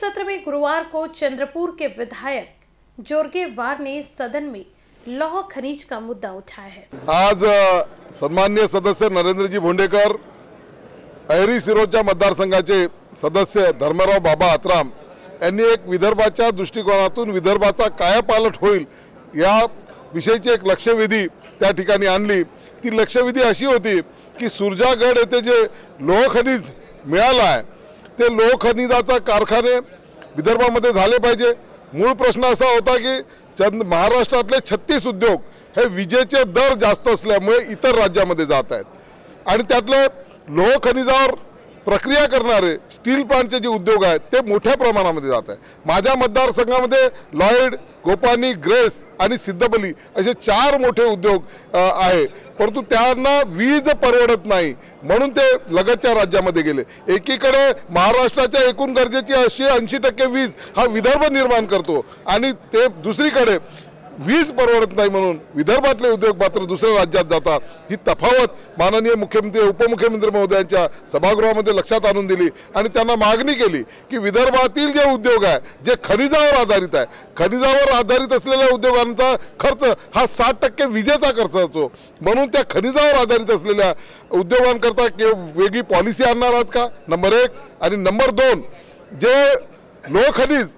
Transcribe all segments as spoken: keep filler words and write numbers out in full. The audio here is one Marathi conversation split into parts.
सत्र में गुरुवार को चंद्रपुर के विधायक जोरगे वार ने सदन में लौह खनिज का मुद्दा उठाया है। आज सन्माननीय सदस्य नरेंद्रजी भोंडेकर, अहेरी सिरोंचा मतदारसंघाचे सदस्य धर्मराव बाबा आत्राम यांनी एक विदर्भाच्या दृष्टिकोनातून विदर्भाचा कायापालट होईल या विषयीची एक लक्षवेधी त्या ठिकाणी आणली। ती लक्षवेधी अशी होती की सुरजागड येथे जे लोह खनिज मिळालं आहे ते लोह खनिजाचा कारखाने विदर्भामध्ये झाले पाहिजे। मूळ प्रश्न असा होता की चंद महाराष्ट्रातले छत्तीस उद्योग हे विजेचे दर जास्त असल्यामुळे इतर राज्यामध्ये जात आहेत आणि त्यातले लोह खनिजावर प्रक्रिया करणारे स्टील प्लांटचे जे उद्योग आहेत ते मोठ्या प्रमाणामध्ये जात आहे। माझ्या मतदारसंघामध्ये लॉयड, गोपानी, ग्रेस आणि सिद्धबली असे चार मोठे उद्योग आहे, परंतु त्यांना वीज परवडत नाही म्हणून ते लगतच्या राज्यामध्ये गेले। एकीकडे महाराष्ट्राच्या एकूण गरजेची अशी ऐंशी टक्के वीज हा विदर्भ निर्माण करतो आणि ते दुसरीकडे वीज परवडत नाही म्हणून विदर्भातले उद्योग मात्र दुसऱ्या राज्यात जातात। ही तफावत माननीय मुख्यमंत्री उपमुख्यमंत्री महोदयांच्या सभागृहामध्ये लक्षात आणून दिली आणि त्यांना मागणी केली की विदर्भातील जे उद्योग आहे जे खनिजावर आधारित आहे, खनिजावर आधारित असलेल्या उद्योगांचा खर्च हा साठ टक्के विजेचा खर्च असतो, म्हणून त्या खनिजावर आधारित असलेल्या उद्योगांकरता वेगळी पॉलिसी आणणार आहात का, नंबर एक। आणि नंबर दोन, जे लोह खनिज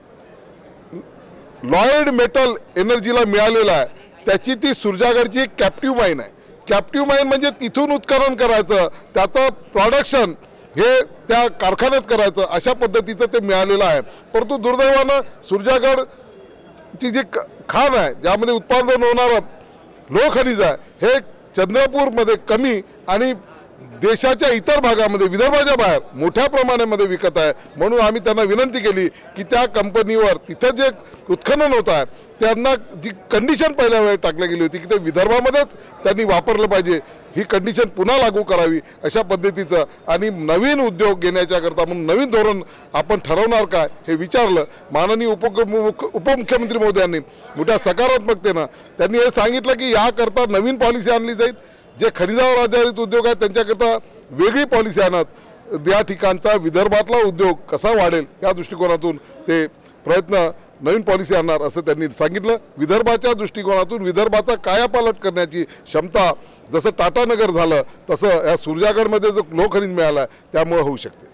लॉयड मेटल एनर्जीला मिळालेला आहे त्याची ती सुरजागडची एक कॅप्टिव्ह माइन आहे। कॅप्टिव्ह माइन म्हणजे तिथून उत्खनन करायचं, त्याचं प्रोडक्शन हे त्या कारखान्यात करायचं, अशा पद्धतीचं ते मिळालेलं आहे। परंतु दुर्दैवानं सुरजागडची जी खाण आहे ज्यामध्ये उत्पादन होणारं लोह खनिज आहे हे चंद्रपूरमध्ये कमी आणि देशाच्या इतर भागामध्ये विदर्भाच्या बाहेर मोठ्या प्रमाणामध्ये विकत आहे। म्हणून आम्ही त्यांना विनंती केली की त्या कंपनीवर तिथं जे उत्खनन होत आहे त्यांना जी कंडिशन पहिल्या वेळी टाकली गेली होती की ते विदर्भामध्येच त्यांनी वापरलं पाहिजे, ही कंडिशन पुन्हा लागू करावी अशा पद्धतीचं आणि नवीन उद्योग घेण्याच्या करता म्हणून नवीन धोरण आपण ठरवणार काय हे विचारलं। माननीय उप उपमुख्यमंत्री महोदयांनी मोठ्या सकारात्मकतेनं त्यांनी हे सांगितलं की याकरता नवीन पॉलिसी आणली जाईल, जे खनिजावर आधारित उद्योग आहेत त्यांच्याकरता वेगळी पॉलिसी आणत या ठिकाणचा विदर्भातला उद्योग कसा वाढेल या दृष्टिकोनातून ते प्रयत्न नवीन पॉलिसी आणणार असं त्यांनी सांगितलं। विदर्भाच्या दृष्टिकोनातून विदर्भाचा कायापालट करण्याची क्षमता जसं टाटानगर झालं तसं या सुरजागडमध्ये जो लोह खनिज मिळाला त्यामुळे होऊ शकते।